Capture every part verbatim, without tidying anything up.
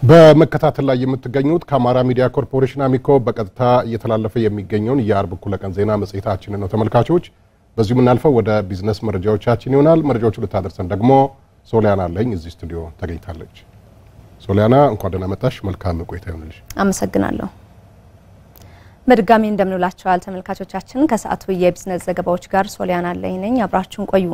በመከታተል ላይ የምትገኙት ከአማራ ሚዲያ ኮርፖሬሽን አሚኮ በቀጥታ እየተላለፈ የሚገኘውን የአርብ እኩለ ቀን ዜና መጽሔታችን ነው ተመልካቾች። በዚሁ ምናልፈው ወደ ቢዝነስ መረጃዎቻችን ይሆናል። መረጃዎቹን ልታደርሰን ደግሞ ሶሊያና አለኝ እዚህ ስቱዲዮ ተገኝታለች። ሶሊያና እንኳን ደህና መጣሽ። መልካም ቆይታ ይሁንልሽ። አመሰግናለሁ። በድጋሚ እንደምንላችኋል ተመልካቾቻችን። ከሰዓቱ የቢዝነስ ዘገባዎች ጋር ሶሊያና አለኝ ነኝ። አብራችሁን ቆዩ።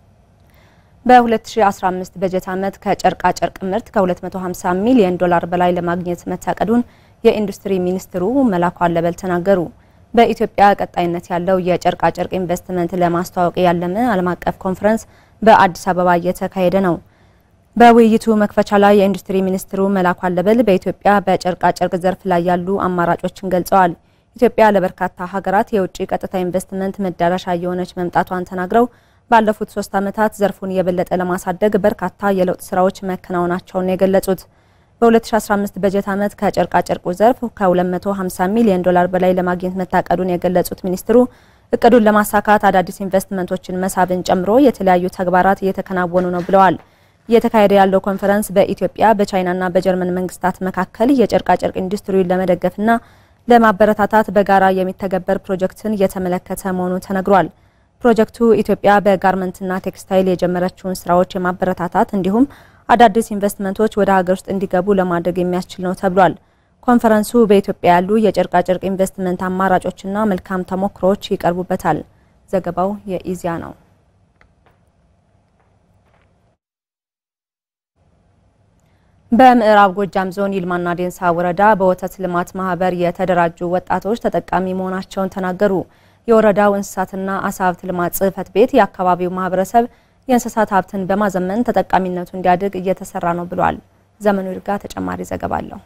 በ2015 በጀት ዓመት ከጨርቃ ጨርቅ ምርት ከ250 ሚሊዮን ዶላር በላይ ለማግኘት መታቀዱን የኢንዱስትሪ ሚኒስትሩ መላኩ አለበል ተናገሩ። በኢትዮጵያ ቀጣይነት ያለው የጨርቃ ጨርቅ ኢንቨስትመንት ለማስተዋወቅ ያለመ ዓለም አቀፍ ኮንፈረንስ በአዲስ አበባ እየተካሄደ ነው። በውይይቱ መክፈቻ ላይ የኢንዱስትሪ ሚኒስትሩ መላኩ አለበል በኢትዮጵያ በጨርቃ ጨርቅ ዘርፍ ላይ ያሉ አማራጮችን ገልጸዋል። ኢትዮጵያ ለበርካታ ሀገራት የውጭ ቀጥታ ኢንቨስትመንት መዳረሻ የሆነች መምጣቷን ተናግረው ባለፉት ሶስት ዓመታት ዘርፉን የበለጠ ለማሳደግ በርካታ የለውጥ ስራዎች መከናወናቸውን የገለጹት በ2015 በጀት ዓመት ከጨርቃ ጨርቁ ዘርፍ ከ250 ሚሊዮን ዶላር በላይ ለማግኘት መታቀዱን የገለጹት ሚኒስትሩ እቅዱን ለማሳካት አዳዲስ ኢንቨስትመንቶችን መሳብን ጨምሮ የተለያዩ ተግባራት እየተከናወኑ ነው ብለዋል። እየተካሄደ ያለው ኮንፈረንስ በኢትዮጵያ በቻይናና በጀርመን መንግስታት መካከል የጨርቃ ጨርቅ ኢንዱስትሪውን ለመደገፍና ለማበረታታት በጋራ የሚተገበር ፕሮጀክትን እየተመለከተ መሆኑ ተነግሯል። ፕሮጀክቱ ኢትዮጵያ በጋርመንትና ቴክስታይል የጀመረችውን ስራዎች የማበረታታት እንዲሁም አዳዲስ ኢንቨስትመንቶች ወደ ሀገር ውስጥ እንዲገቡ ለማድረግ የሚያስችል ነው ተብሏል። ኮንፈረንሱ በኢትዮጵያ ያሉ የጨርቃ ጨርቅ ኢንቨስትመንት አማራጮችና መልካም ተሞክሮዎች ይቀርቡበታል። ዘገባው የኢዚያ ነው። በምዕራብ ጎጃም ዞን ይልማና ዴንሳ ወረዳ በወተት ልማት ማህበር የተደራጁ ወጣቶች ተጠቃሚ መሆናቸውን ተናገሩ። የወረዳው እንስሳትና አሳ ሀብት ልማት ጽሕፈት ቤት የአካባቢው ማህበረሰብ የእንስሳት ሀብትን በማዘመን ተጠቃሚነቱ እንዲያድግ እየተሰራ ነው ብሏል። ዘመኑ ይርጋ ተጨማሪ ዘገባ አለው።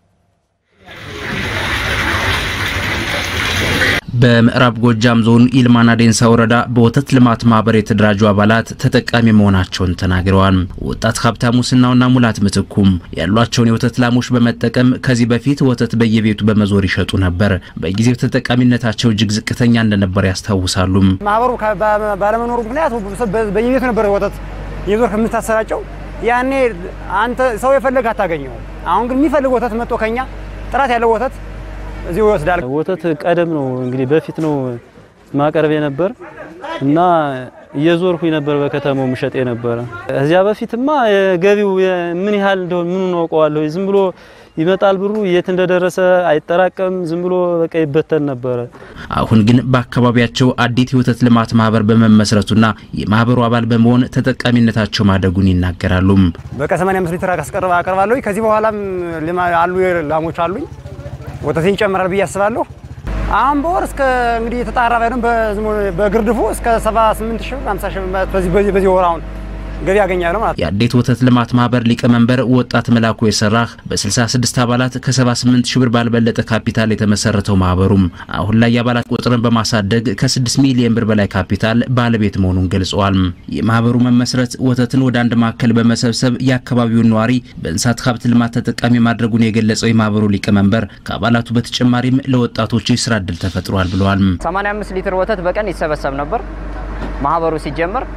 በምዕራብ ጎጃም ዞን ይልማና ዴንሳ ወረዳ በወተት ልማት ማህበር የተደራጁ አባላት ተጠቃሚ መሆናቸውን ተናግረዋል። ወጣት ሀብታሙ ስናውና ሙላት ምትኩም ያሏቸውን የወተት ላሞች በመጠቀም ከዚህ በፊት ወተት በየቤቱ በመዞር ይሸጡ ነበር። በጊዜው ተጠቃሚነታቸው እጅግ ዝቅተኛ እንደነበር ያስታውሳሉ። ማህበሩ ባለመኖሩ ምክንያት በየቤቱ ነበር ወተት የዞር ከምታሰራጨው። ያኔ አንተ ሰው የፈለገ አታገኘው። አሁን ግን የሚፈልግ ወተት መጥቶ ከኛ ጥራት ያለው ወተት እዚህ ወስዳል። ወተት ቀደም ነው እንግዲህ በፊት ነው ማቀርብ የነበር እና እየዞርኩኝ ነበር በከተማው ምሸጥ የነበር። እዚያ በፊትማ ገቢው ምን ያህል እንደሆነ ምን ነው አውቀዋለሁ። ዝም ብሎ ይመጣል ብሩ የት እንደደረሰ አይጠራቀም፣ ዝም ብሎ በቃ ይበተን ነበር። አሁን ግን በአካባቢያቸው አዲት የወተት ልማት ማህበር በመመስረቱና የማህበሩ አባል በመሆን ተጠቃሚነታቸው ማደጉን ይናገራሉ። በቃ ሰማንያ አምስት ሊትር አስቀርባ አቀርባለሁ። ከዚህ በኋላም አሉ ላሞች አሉኝ ወተት ይጨምራል ብዬ አስባለሁ። አሁን በወር እስከ እንግዲህ የተጣራ ባይሆን በግርድፉ እስከ ሰባ ስምንት ሺህ ሃምሳ ሺህ በዚህ በዚህ ወር አሁን ገቢ ያገኛሉ ማለት ነው። የአዲት ወተት ልማት ማህበር ሊቀመንበር ወጣት መላኩ የሰራህ በ66 አባላት ከ78 ሺህ ብር ባልበለጠ ካፒታል የተመሰረተው ማህበሩም አሁን ላይ የአባላት ቁጥርን በማሳደግ ከ6 ሚሊዮን ብር በላይ ካፒታል ባለቤት መሆኑን ገልጸዋል። የማህበሩ መመስረት ወተትን ወደ አንድ ማዕከል በመሰብሰብ የአካባቢውን ነዋሪ በእንስሳት ሀብት ልማት ተጠቃሚ ማድረጉን የገለጸው የማህበሩ ሊቀመንበር ከአባላቱ በተጨማሪም ለወጣቶች የስራ ዕድል ተፈጥሯል ብለዋል። ሰማንያ አምስት ሊትር ወተት በቀን ይሰበሰብ ነበር ማህበሩ ሲጀመር።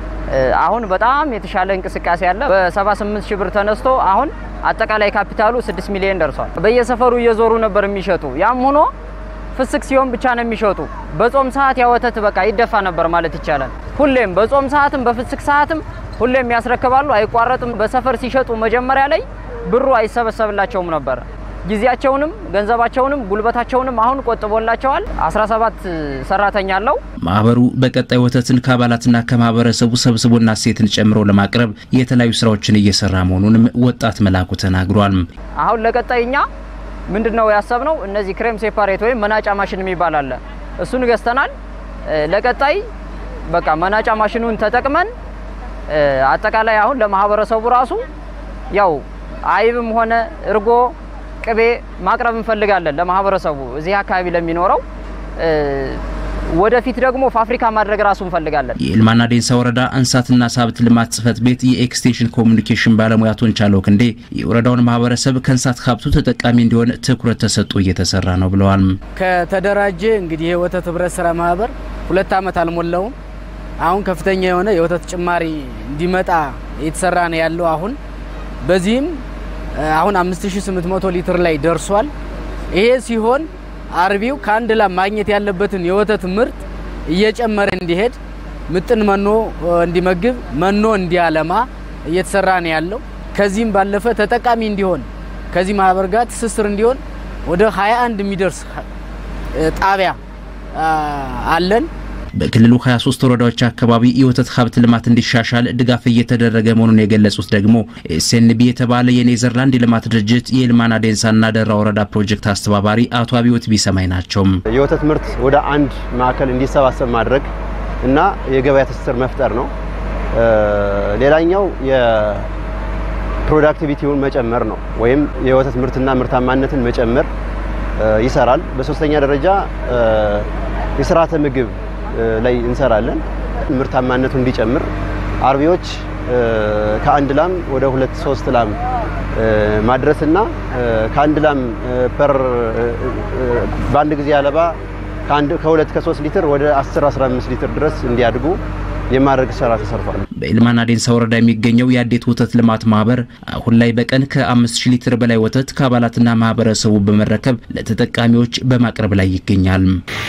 አሁን በጣም የተሻለ እንቅስቃሴ ያለ በ78 ሺህ ብር ተነስቶ አሁን አጠቃላይ ካፒታሉ ስድስት ሚሊዮን ደርሷል። በየሰፈሩ እየዞሩ ነበር የሚሸጡ። ያም ሆኖ ፍስክ ሲሆን ብቻ ነው የሚሸጡ። በጾም ሰዓት ያወተት በቃ ይደፋ ነበር ማለት ይቻላል። ሁሌም በጾም ሰዓትም በፍስክ ሰዓትም ሁሌም ያስረክባሉ፣ አይቋረጥም። በሰፈር ሲሸጡ መጀመሪያ ላይ ብሩ አይሰበሰብላቸውም ነበር። ጊዜያቸውንም ገንዘባቸውንም ጉልበታቸውንም አሁን ቆጥቦላቸዋል። አስራ ሰባት ሰራተኛ አለው ማህበሩ። በቀጣይ ወተትን ከአባላትና ከማህበረሰቡ ሰብስቦና ሴትን ጨምሮ ለማቅረብ የተለያዩ ስራዎችን እየሰራ መሆኑንም ወጣት መላኩ ተናግሯል። አሁን ለቀጣይኛ ምንድነው ያሰብነው እነዚህ ክሬም ሴፓሬት ወይ መናጫ ማሽን የሚባል አለ። እሱን ገዝተናል። ለቀጣይ በቃ መናጫ ማሽኑን ተጠቅመን አጠቃላይ አሁን ለማህበረሰቡ ራሱ ያው አይብም ሆነ እርጎ ቅቤ ማቅረብ እንፈልጋለን ለማህበረሰቡ እዚህ አካባቢ ለሚኖረው። ወደፊት ደግሞ ፋብሪካ ማድረግ ራሱ እንፈልጋለን። የይልማና ዴንሳ ወረዳ እንስሳትና አሳ ሀብት ልማት ጽሕፈት ቤት የኤክስቴንሽን ኮሙኒኬሽን ባለሙያ ቶንቻለው ክንዴ የወረዳውን ማህበረሰብ ከእንስሳት ሀብቱ ተጠቃሚ እንዲሆን ትኩረት ተሰጥቶ እየተሰራ ነው ብለዋል። ከተደራጀ እንግዲህ የወተት ህብረት ስራ ማህበር ሁለት ዓመት አልሞላውም። አሁን ከፍተኛ የሆነ የወተት ጭማሪ እንዲመጣ እየተሰራ ነው ያለው። አሁን በዚህም አሁን አምስት ሺህ ስምንት መቶ ሊትር ላይ ደርሷል። ይሄ ሲሆን አርቢው ከአንድ ላም ማግኘት ያለበትን የወተት ምርት እየጨመረ እንዲሄድ ምጥን መኖ እንዲመግብ መኖ እንዲያለማ እየተሰራ ነው ያለው። ከዚህም ባለፈ ተጠቃሚ እንዲሆን ከዚህ ማህበር ጋር ትስስር እንዲሆን ወደ ሃያ አንድ የሚደርስ ጣቢያ አለን። በክልሉ ሃያ ሶስት ወረዳዎች አካባቢ የወተት ሀብት ልማት እንዲሻሻል ድጋፍ እየተደረገ መሆኑን የገለጹት ደግሞ ኤስኤንቢ የተባለ የኔዘርላንድ የልማት ድርጅት የልማና ዴንሳና ደራ ወረዳ ፕሮጀክት አስተባባሪ አቶ አብዮት ቢሰማይ ናቸው። የወተት ምርት ወደ አንድ ማዕከል እንዲሰባሰብ ማድረግ እና የገበያ ትስስር መፍጠር ነው። ሌላኛው የፕሮዳክቲቪቲውን መጨመር ነው ወይም የወተት ምርትና ምርታማነትን መጨመር ይሰራል። በሶስተኛ ደረጃ የስርዓተ ምግብ ላይ እንሰራለን። ምርታማነቱ እንዲጨምር አርቢዎች ከአንድ ላም ወደ ሁለት ሶስት ላም ማድረስና ከአንድ ላም ፐር በአንድ ጊዜ አለባ ከአንድ ከሁለት ከሶስት ሊትር ወደ አስር አስራ አምስት ሊትር ድረስ እንዲያድጉ የማድረግ ስራ ተሰርቷል። በኢልማና ዴንሳ ወረዳ የሚገኘው የአዴት ወተት ልማት ማህበር አሁን ላይ በቀን ከአምስት ሺህ ሊትር በላይ ወተት ከአባላትና ማህበረሰቡ በመረከብ ለተጠቃሚዎች በማቅረብ ላይ ይገኛል።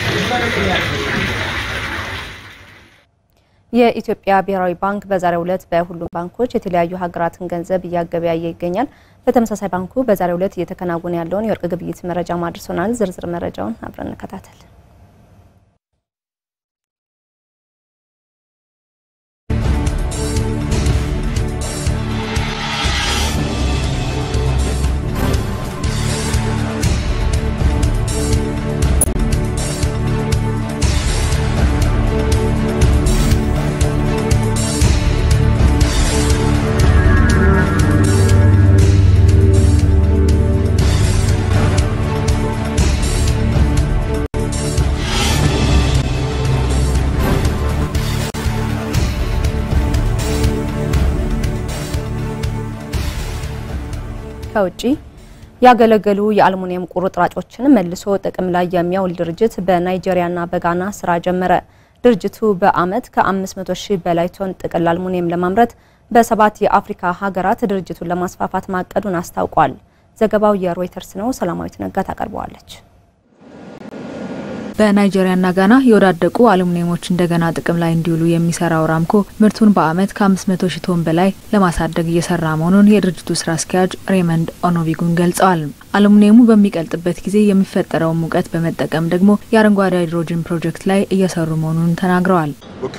የኢትዮጵያ ብሔራዊ ባንክ በዛሬው ዕለት በሁሉም ባንኮች የተለያዩ ሀገራትን ገንዘብ እያገበያየ ይገኛል። በተመሳሳይ ባንኩ በዛሬው ዕለት እየተከናወነ ያለውን የወርቅ ግብይት መረጃ ማድረሱናል። ዝርዝር መረጃውን አብረን እንከታተል። ከውጪ ያገለገሉ የአልሙኒየም ቁርጥራጮችን መልሶ ጥቅም ላይ የሚያውል ድርጅት በናይጄሪያና በጋና ስራ ጀመረ። ድርጅቱ በአመት ከአምስት መቶ ሺህ በላይ ቶን ጥቅል አልሙኒየም ለማምረት በሰባት የአፍሪካ ሀገራት ድርጅቱን ለማስፋፋት ማቀዱን አስታውቋል። ዘገባው የሮይተርስ ነው። ሰላማዊት ነጋ ታቀርበዋለች። በናይጄሪያና ጋና የወዳደቁ አሉሚኒየሞች እንደገና ጥቅም ላይ እንዲውሉ የሚሰራው ራምኮ ምርቱን በአመት ከአምስት መቶ ሺህ ቶን በላይ ለማሳደግ እየሰራ መሆኑን የድርጅቱ ስራ አስኪያጅ ሬመንድ ኦኖቪጉን ገልጸዋል። አሉሚኒየሙ በሚቀልጥበት ጊዜ የሚፈጠረው ሙቀት በመጠቀም ደግሞ የአረንጓዴ ሃይድሮጅን ፕሮጀክት ላይ እየሰሩ መሆኑን ተናግረዋል።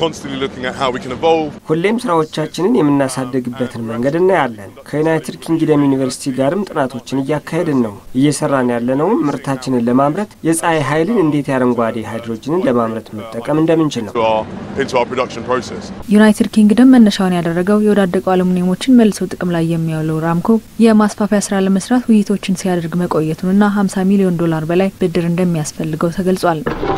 ሁሌም ስራዎቻችንን የምናሳድግበትን መንገድ እናያለን። ከዩናይትድ ኪንግደም ዩኒቨርሲቲ ጋርም ጥናቶችን እያካሄድን ነው። እየሰራን ያለነው ምርታችንን ለማምረት የፀሐይ ኃይልን እንዴት አረንጓዴ ሃይድሮጅንን ለማምረት መጠቀም እንደምንችል ነው። ዩናይትድ ኪንግደም መነሻውን ያደረገው የወዳደቁ አሉሚኒየሞችን መልሶ ጥቅም ላይ የሚያውለው ራምኮ የማስፋፊያ ስራ ለመስራት ውይይቶችን ሲያደርግ መቆየቱንና ሀምሳ ሚሊዮን ዶላር በላይ ብድር እንደሚያስፈልገው ተገልጿል።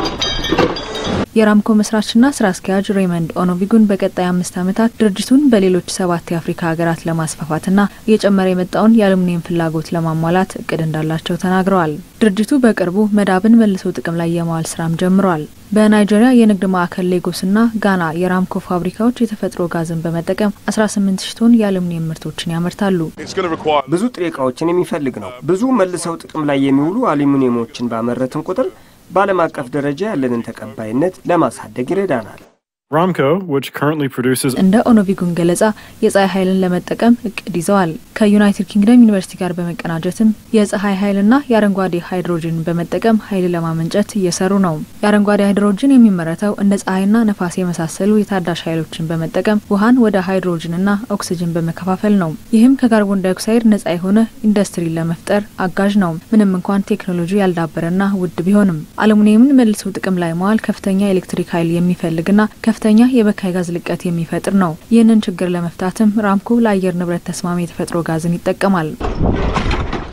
የራምኮ መስራችና ስራ አስኪያጅ ሬመንድ ኦኖቪጉን በቀጣይ አምስት ዓመታት ድርጅቱን በሌሎች ሰባት የአፍሪካ ሀገራት ለማስፋፋትና እየጨመረ የመጣውን የአሉሚኒየም ፍላጎት ለማሟላት እቅድ እንዳላቸው ተናግረዋል። ድርጅቱ በቅርቡ መዳብን መልሶ ጥቅም ላይ የማዋል ስራም ጀምሯል። በናይጄሪያ የንግድ ማዕከል ሌጎስና ጋና የራምኮ ፋብሪካዎች የተፈጥሮ ጋዝን በመጠቀም አስራ ስምንት ሺህ ቶን የአሉሚኒየም ምርቶችን ያመርታሉ። ብዙ ጥሬ ዕቃዎችን የሚፈልግ ነው። ብዙ መልሰው ጥቅም ላይ የሚውሉ አሉሚኒየሞችን ባመረትን ቁጥር በዓለም አቀፍ ደረጃ ያለንን ተቀባይነት ለማሳደግ ይረዳናል። Ramco, which currently produces እንደ ኦኖቪጉን ገለጻ የፀሐይ ኃይልን ለመጠቀም እቅድ ይዘዋል። ከዩናይትድ ኪንግደም ዩኒቨርሲቲ ጋር በመቀናጀትም የፀሐይ ኃይልና የአረንጓዴ ሃይድሮጅን በመጠቀም ኃይል ለማመንጨት እየሰሩ ነው። የአረንጓዴ ሃይድሮጅን የሚመረተው እንደ ፀሐይና ነፋስ የመሳሰሉ የታዳሽ ኃይሎችን በመጠቀም ውሃን ወደ ሃይድሮጅንና ኦክሲጅን በመከፋፈል ነው። ይህም ከካርቦን ዳይኦክሳይድ ነፃ የሆነ ኢንዱስትሪ ለመፍጠር አጋዥ ነው። ምንም እንኳን ቴክኖሎጂ ያልዳበረና ውድ ቢሆንም አሉሚኒየምን መልሶ ጥቅም ላይ ማዋል ከፍተኛ ኤሌክትሪክ ኃይል የሚፈልግና ከፍተኛ የበካይ ጋዝ ልቀት የሚፈጥር ነው። ይህንን ችግር ለመፍታትም ራምኮ ለአየር ንብረት ተስማሚ የተፈጥሮ ጋዝን ይጠቀማል።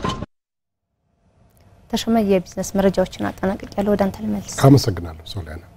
ተሸመየ የቢዝነስ መረጃዎችን አጠናቅቄያለሁ። ወደ አንተ ልመልስ። አመሰግናለሁ ሶሊያና።